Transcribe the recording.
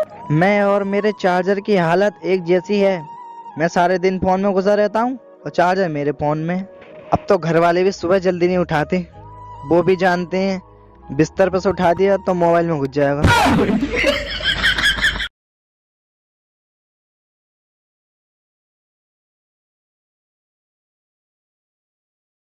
मैं और मेरे चार्जर की हालत एक जैसी है। मैं सारे दिन फोन में घुसा रहता हूँ और चार्जर मेरे फोन में। अब तो घर वाले भी सुबह जल्दी नहीं उठाते। वो भी जानते हैं बिस्तर पर से उठा दिया तो मोबाइल में घुस जाएगा।